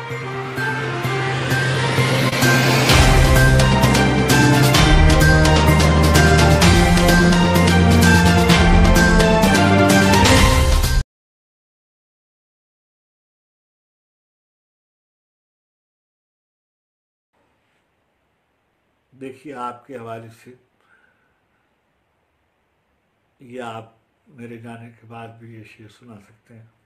देखिए, आपके हवाले से या आप मेरे जाने के बाद भी ये शेर सुना सकते हैं।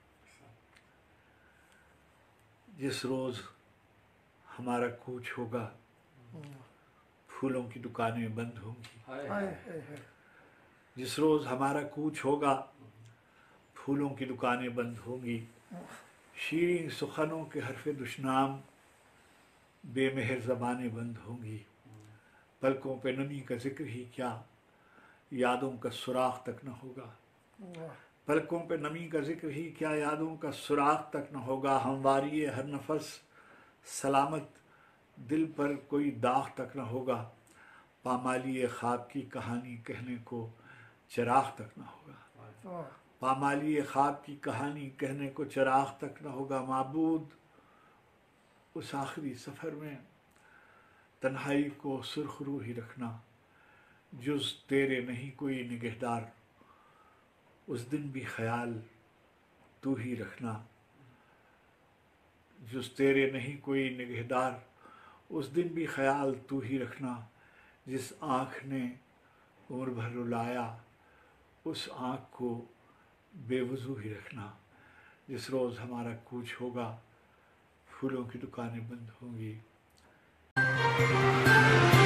जिस रोज़ हमारा कूच होगा, फूलों की दुकानें बंद होंगी। जिस रोज़ हमारा कूच होगा, फूलों की दुकानें बंद होंगी। शीरीं सुखनों के हरफ़े दुश्नाम, बेमेहर ज़बानें बंद होंगी। पलकों पे नमी का जिक्र ही क्या, यादों का सुराख तक न होगा। पलकों पे नमी का जिक्र ही क्या, यादों का सुराख तक न होगा। हमवारी हर नफस सलामत, दिल पर कोई दाग तक न होगा। पामाली ख्वाब की कहानी कहने को चिराग तक न होगा। पामाली ख्वाब की कहानी कहने को चिराग तक न होगा। माबूद उस आखिरी सफ़र में तन्हाई को सुरखरू ही रखना, जुज़ तेरे नहीं कोई निगहदार, उस दिन भी ख्याल तू ही रखना। जुज़ तेरे नहीं कोई निगहदार, उस दिन भी ख्याल तू ही रखना। जिस आँख ने उम्र भर रुलाया, उस आँख को बेवजू ही रखना। जिस रोज़ हमारा कूच होगा, फूलों की दुकानें बंद होंगी।